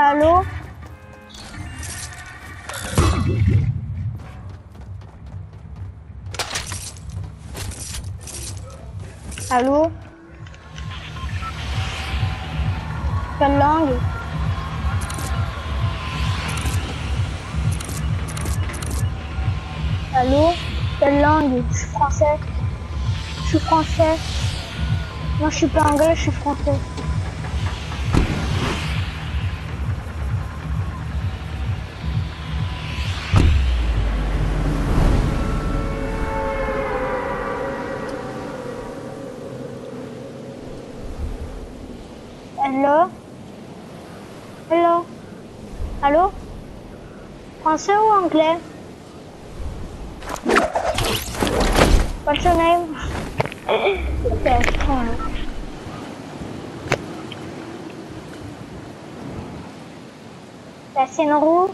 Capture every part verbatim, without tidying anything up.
Allô? Allô? Quelle langue? Allô? Quelle langue? Je suis français. Je suis français. Moi je suis pas anglais, je suis français. Hello? Hello? Allô? Français ou anglais? What's your name? C'est étrange. La scène rouge?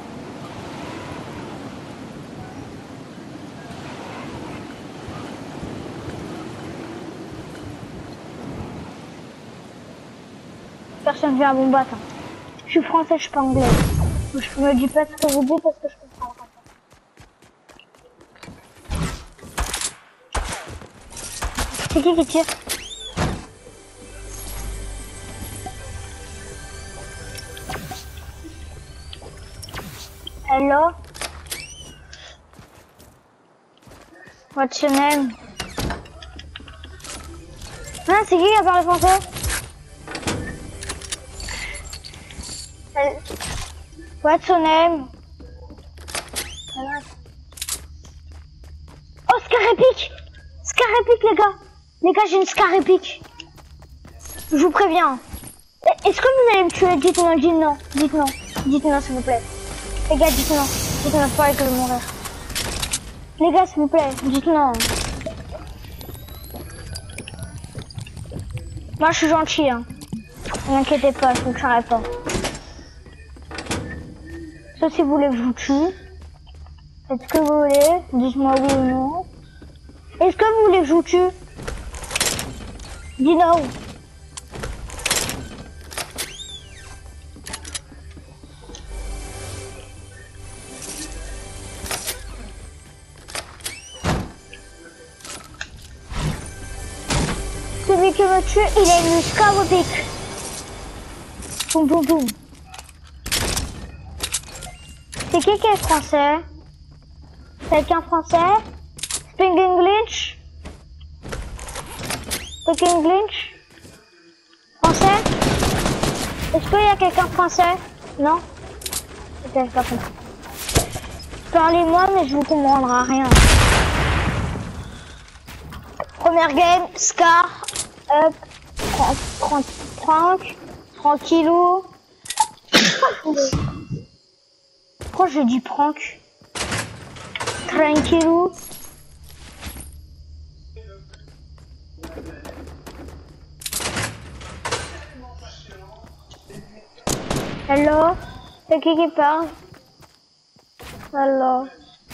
Personne vient à mon battre. Je suis français, je suis pas anglais. Je me dis pas ce que vous dites parce que je comprends pas. C'est qui qui tire? Hello? What's your name? Ah, c'est qui qui a parlé français? What's your name? Oh, Scar épique! Scar épique, les gars! Les gars, j'ai une Scar épique! Je vous préviens. Est-ce que vous allez me tuer? Dites-moi, dites non. Dites non. Dites non, s'il vous plaît. Les gars, dites non. Dites non, pas que je vais mourir. Les gars, s'il vous plaît, dites non. Moi, je suis gentil, hein. Ne vous inquiétez pas, je vous tuerai pas. Sauf si vous voulez que je vous tue. Est-ce que vous voulez? Dites-moi oui ou non. Est-ce que vous voulez que je vous tue? Dis non. Celui qui me tue, il a une Scar épique. Boum boum boum. C'est qui qui est français? Quelqu'un français? Speak English? Speak English? Français? Est-ce qu'il y a quelqu'un français? Non? Ok, j'ai pas compris. Parlez-moi, mais je vous comprendrai rien. Première game, Scar, up, trente, trente, trente, tranquillou. Pourquoi je dis prank? Tranquillou. Hello? C'est qui qui parle? Hello?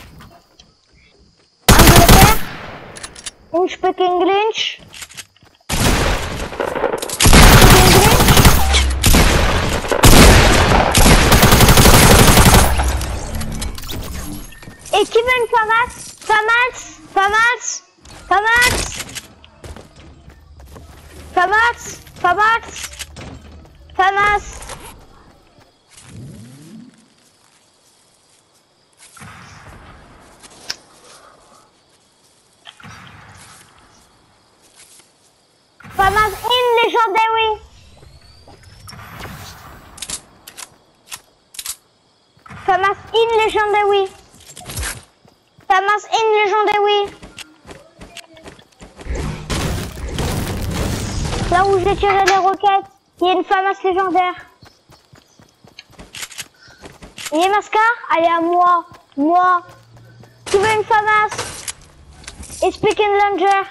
Angleterre? You speak English? Et qui veut une FAMAS? FAMAS? FAMAS? FAMAS? FAMAS? FAMAS? FAMAS? FAMAS in Legendary. FAMAS in Legendary. FAMAS in Legendary. Là où j'ai tiré les roquettes, il y a une FAMAS légendaire. Il y a ma Scar? Allez, à moi. Moi. Tu veux une FAMAS? Et Speak in Langer.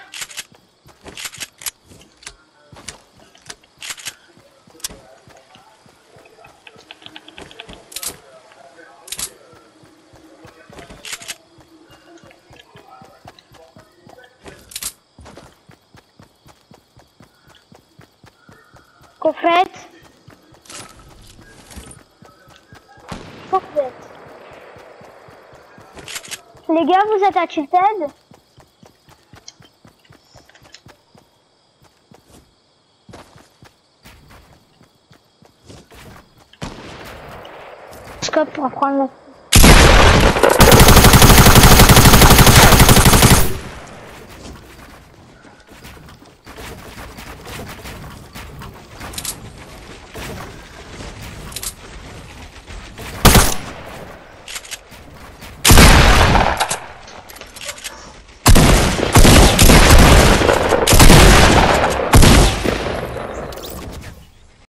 Qu'au fait, crois que vous êtes. Les gars, vous êtes à Tilted? Scope pour prendre